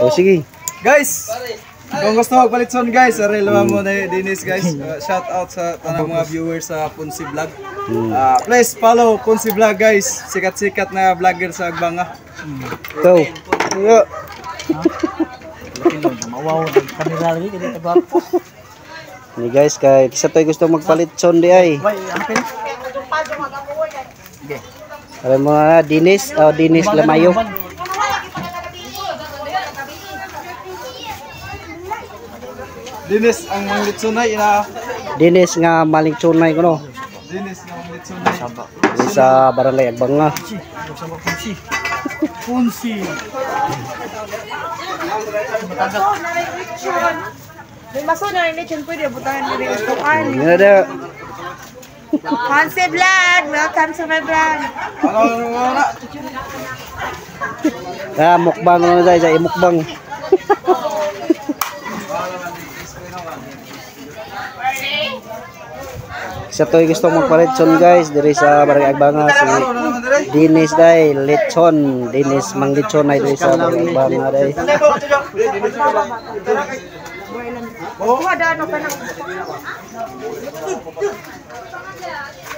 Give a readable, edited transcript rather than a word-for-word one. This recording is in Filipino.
Oh, sige. Guys, kung gusto magpalit son guys, arelo mo na Dennis guys. Shout out sa tanang mga viewers sa Punsi Vlog. Please follow Punsi Vlog guys. Sikat-sikat na vlogger sa Agbanga. Go. Yo. Ni guys, kay kisa toy gusto magpalit son di ay. Alam mo na, Dinis, Dinis Lamayo. Dennis ang manglitsunay ina. Dinis nga malingsunay ko no. Dennis ang manglitsunay. Di sa barangay Agbanga. Punsi. May maso na rin lechon pwede butahan mo rin utukan. Yan na daw. Ponce Vlog! Welcome to my vlog! Mukbang na dai sa imukbang. Sa toy gusto magpalit son guys diri sa barangay Agbanga si Dinis dai lechon, Dinis manglechon ay diri sa barangay Agbanga dai. Oh, ada ano pa na?